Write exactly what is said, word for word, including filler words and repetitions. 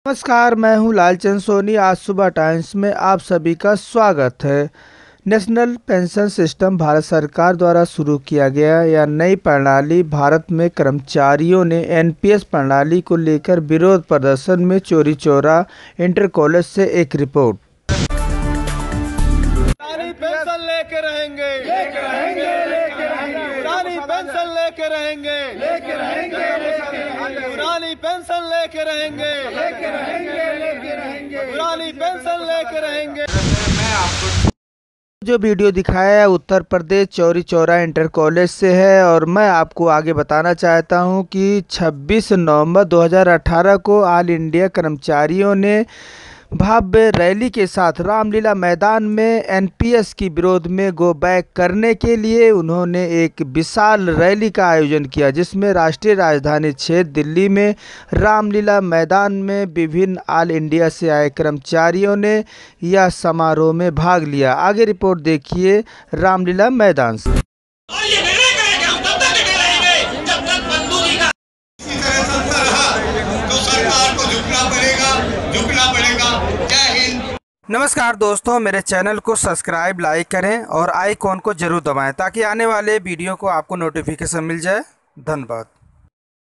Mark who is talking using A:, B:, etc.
A: नमस्कार, मैं हूं लालचंद सोनी। आज सुबह टाइम्स में आप सभी का स्वागत है। नेशनल पेंशन सिस्टम भारत सरकार द्वारा शुरू किया गया यह नई प्रणाली भारत में कर्मचारियों ने एन पी एस प्रणाली को लेकर विरोध प्रदर्शन में चोरी चोरा। इंटर कॉलेज से एक रिपोर्ट।
B: पेंशन लेके रहेंगे, लेके रहेंगे, लेके रहेंगे, पुरानी पेंशन लेके रहेंगे, लेके रहेंगे, पुरानी पेंशन लेके रहेंगे, लेके रहेंगे, लेके रहेंगे, पुरानी पेंशन लेके रहेंगे। मैं आपको
A: जो वीडियो दिखाया है उत्तर प्रदेश चौरी चौरा इंटर कॉलेज से है और मैं आपको आगे बताना चाहता हूं कि छब्बीस नवंबर दो हज़ार अठारह को ऑल इंडिया कर्मचारियों ने भव्य रैली के साथ रामलीला मैदान में एन पी एस की विरोध में गो बैक करने के लिए उन्होंने एक विशाल रैली का आयोजन किया, जिसमें राष्ट्रीय राजधानी क्षेत्र दिल्ली में रामलीला मैदान में विभिन्न ऑल इंडिया से आए कर्मचारियों ने यह समारोह में भाग लिया। आगे रिपोर्ट देखिए रामलीला मैदान से। नमस्कार दोस्तों, मेरे चैनल को सब्सक्राइब लाइक करें और आइकॉन को जरूर दबाएं ताकि आने वाले वीडियो को आपको नोटिफिकेशन मिल जाए। धन्यवाद।